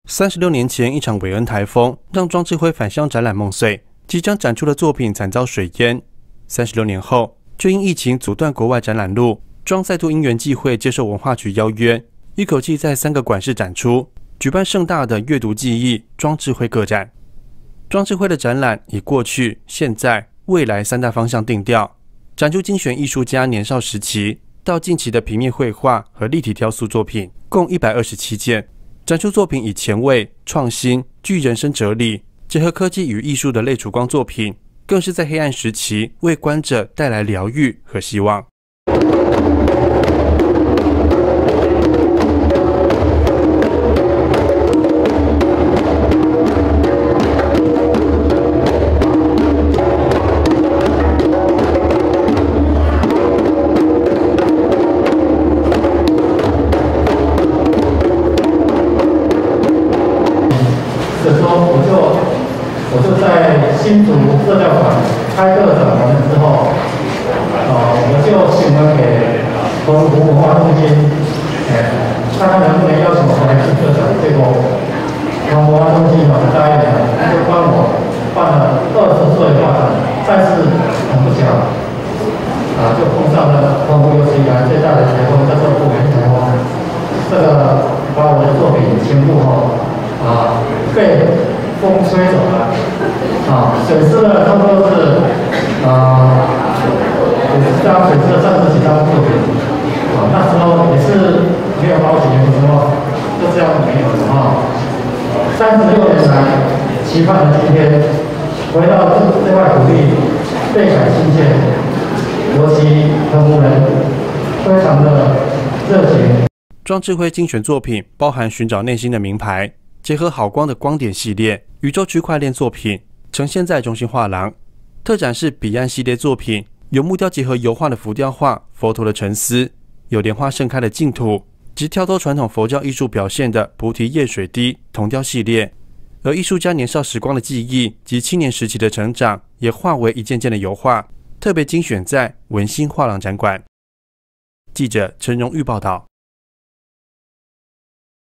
36年前，一场韦恩台风让庄智慧返乡展览梦碎，即将展出的作品惨遭水淹。36年后，却因疫情阻断国外展览路，庄再度因缘际会接受文化局邀约，一口气在3个馆室展出，举办盛大的阅读记忆庄智慧个展。庄智慧的展览以过去、现在、未来3大方向定调，展出精选艺术家年少时期到近期的平面绘画和立体雕塑作品，共127件。展出作品以前卫、创新、具人生哲理，结合科技与艺术的类曙光作品，更是在黑暗时期为观者带来疗愈和希望。 我就在新竹社教馆开个展完了之后，我就询问给澎湖文化中心，看他能不能邀请我来进个展。结果澎湖文化中心答应了，他就帮我办了20岁画展，但是很不巧，就碰上了澎湖有史以来最大的台风，叫做不原台风。这个把我的作品全部被风吹走了，损失了差不多是50张，损失了30几张作品，那时候也是没有保险的时候，就这样没有了36年来期盼的今天，回到这块土地，倍感亲切，尤其澎湖人非常的热情。 庄智慧精选作品包含寻找内心的名牌，结合好光的光点系列、宇宙区块链作品，呈现在中心画廊。特展是彼岸系列作品，有木雕结合油画的浮雕画、佛陀的沉思，有莲花盛开的净土，及跳脱传统佛教艺术表现的菩提叶水滴铜雕系列。而艺术家年少时光的记忆及青年时期的成长，也化为一件件的油画，特别精选在文心画廊展馆。记者陈荣玉报道。